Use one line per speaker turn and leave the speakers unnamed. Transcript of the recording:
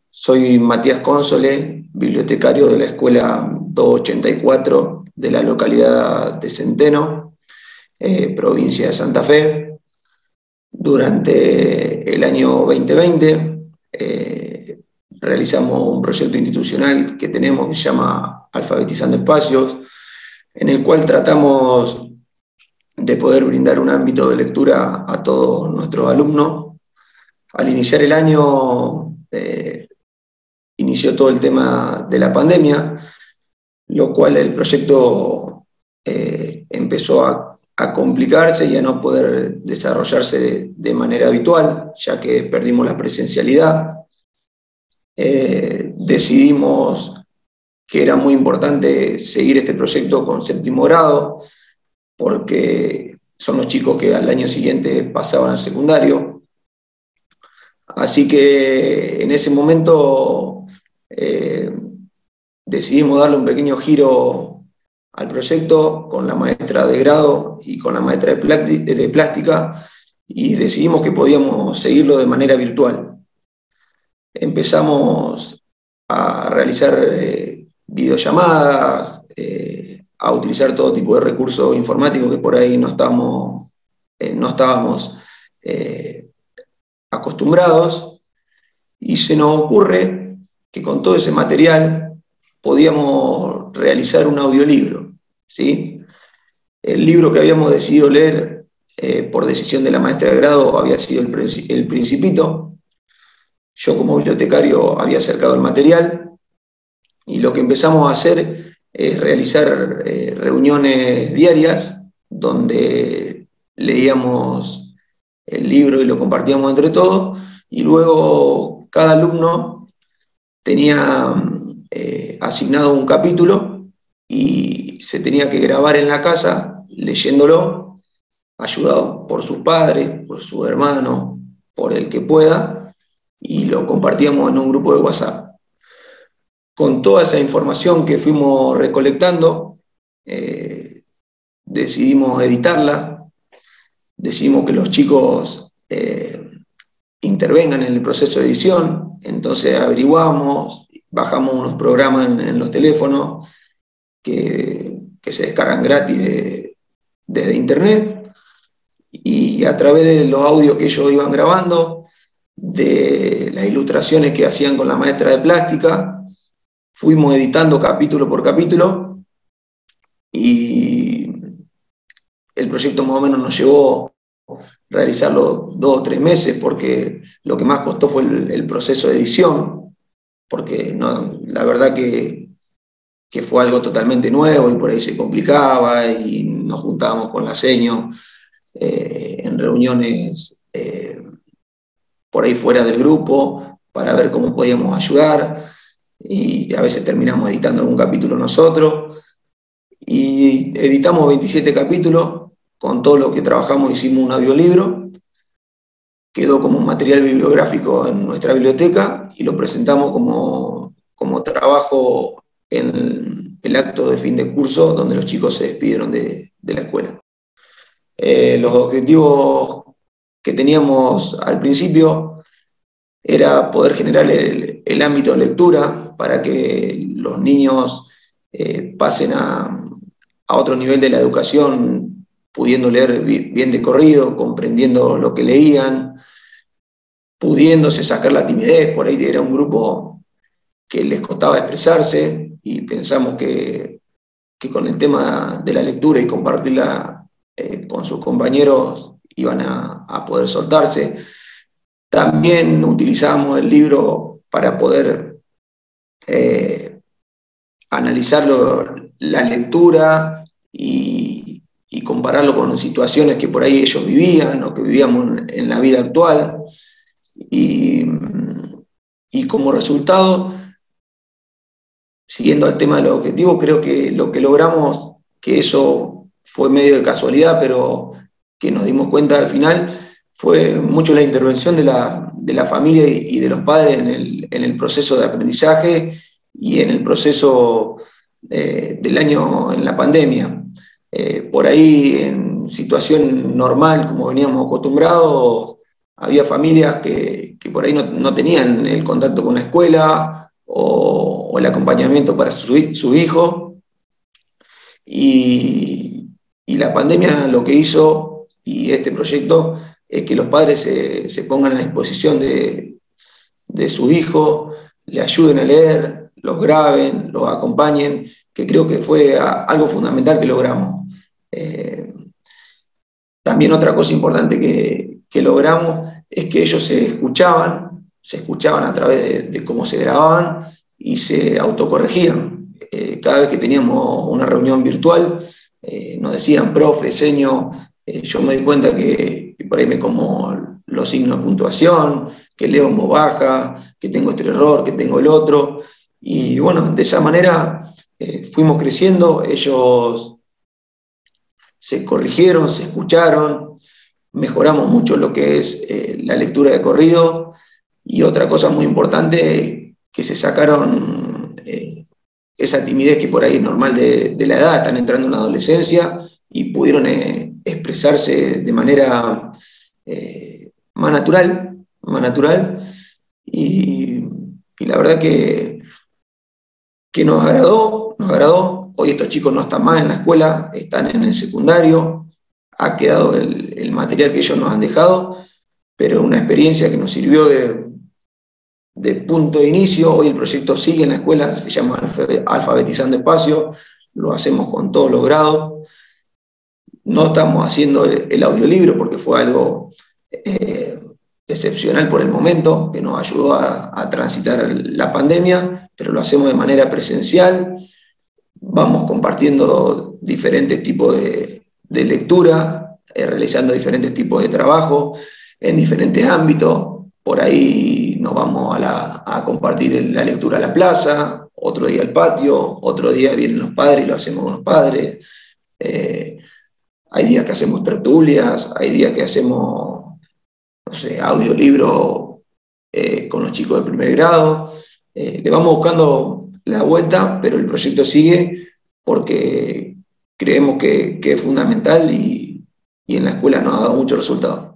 Soy Matías Cónsole, bibliotecario de la Escuela 284 de la localidad de Centeno, provincia de Santa Fe. Durante el año 2020 realizamos un proyecto institucional que tenemos que se llama Alfabetizando Espacios, en el cual tratamos de poder brindar un ámbito de lectura a todos nuestros alumnos. Al iniciar el año, inició todo el tema de la pandemia, lo cual el proyecto empezó a complicarse y a no poder desarrollarse de manera habitual, ya que perdimos la presencialidad. Decidimos que era muy importante seguir este proyecto con séptimo grado, porque son los chicos que al año siguiente pasaban al secundario. Así que en ese momento decidimos darle un pequeño giro al proyecto con la maestra de grado y con la maestra de plástica, y decidimos que podíamos seguirlo de manera virtual. Empezamos a realizar videollamadas, a utilizar todo tipo de recursos informáticos que por ahí no estábamos acostumbrados, y se nos ocurre que con todo ese material podíamos realizar un audiolibro, ¿sí? El libro que habíamos decidido leer por decisión de la maestra de grado había sido El Principito. Yo como bibliotecario había acercado el material, y lo que empezamos a hacer es realizar reuniones diarias donde leíamos el libro y lo compartíamos entre todos, y luego cada alumno tenía asignado un capítulo y se tenía que grabar en la casa leyéndolo, ayudado por sus padres, por sus hermanos, por el que pueda, y lo compartíamos en un grupo de WhatsApp. Con toda esa información que fuimos recolectando, decidimos editarla, decidimos que los chicos intervengan en el proceso de edición. Entonces averiguamos, bajamos unos programas en los teléfonos que se descargan gratis desde internet, y a través de los audios que ellos iban grabando, de las ilustraciones que hacían con la maestra de plástica, fuimos editando capítulo por capítulo, y el proyecto más o menos nos llevó realizarlo 2 o 3 meses, porque lo que más costó fue el proceso de edición, porque la verdad que fue algo totalmente nuevo y por ahí se complicaba, y nos juntábamos con la seño en reuniones por ahí fuera del grupo para ver cómo podíamos ayudar, y a veces terminamos editando algún capítulo nosotros, y editamos 27 capítulos. Con todo lo que trabajamos hicimos un audiolibro, quedó como un material bibliográfico en nuestra biblioteca, y lo presentamos como trabajo en el acto de fin de curso, donde los chicos se despidieron de la escuela. Los objetivos que teníamos al principio era poder generar el ámbito de lectura para que los niños pasen a otro nivel de la educación, pudiendo leer bien de corrido, comprendiendo lo que leían, pudiéndose sacar la timidez. Por ahí era un grupo que les costaba expresarse, y pensamos que con el tema de la lectura y compartirla con sus compañeros iban a poder soltarse. También utilizamos el libro para poder analizar la lectura y compararlo con situaciones que por ahí ellos vivían o que vivíamos en la vida actual, y como resultado, siguiendo el tema de los objetivos, creo que lo que logramos, que eso fue medio de casualidad, pero que nos dimos cuenta al final, fue mucho la intervención de la familia y de los padres en el proceso de aprendizaje y en el proceso del año en la pandemia. Por ahí, en situación normal, como veníamos acostumbrados, había familias que por ahí no tenían el contacto con la escuela o el acompañamiento para su hijo. Y la pandemia lo que hizo, y este proyecto, es que los padres se pongan a disposición de su hijo, le ayuden a leer, los graben, los acompañen, que creo que fue algo fundamental que logramos. Eh, También otra cosa importante que logramos es que ellos se escuchaban a través de cómo se grababan y se autocorregían. Cada vez que teníamos una reunión virtual, nos decían, profe, seño, yo me doy cuenta que por ahí me como los signos de puntuación, que leo en voz baja, que tengo este error, que tengo el otro. Y bueno, de esa manera fuimos creciendo, ellos se corrigieron, se escucharon, mejoramos mucho lo que es la lectura de corrido, y otra cosa muy importante, que se sacaron esa timidez que por ahí es normal de la edad, están entrando en la adolescencia y pudieron expresarse de manera más natural y, y la verdad que nos agradó, nos agradó. Hoy estos chicos no están más en la escuela, están en el secundario, ha quedado el material que ellos nos han dejado, pero una experiencia que nos sirvió de punto de inicio. Hoy el proyecto sigue en la escuela, se llama Alfabetizando Espacio, lo hacemos con todos los grados. No estamos haciendo el audiolibro porque fue algo excepcional por el momento, que nos ayudó a transitar la pandemia, pero lo hacemos de manera presencial. Vamos compartiendo diferentes tipos de lectura, realizando diferentes tipos de trabajo en diferentes ámbitos. Por ahí nos vamos a compartir la lectura a la plaza, otro día al patio, otro día vienen los padres y lo hacemos con los padres. Hay días que hacemos tertulias, hay días que hacemos, no sé, audiolibro con los chicos del primer grado. Le vamos buscando la vuelta, pero el proyecto sigue porque creemos que es fundamental y en la escuela nos ha dado muchos resultados.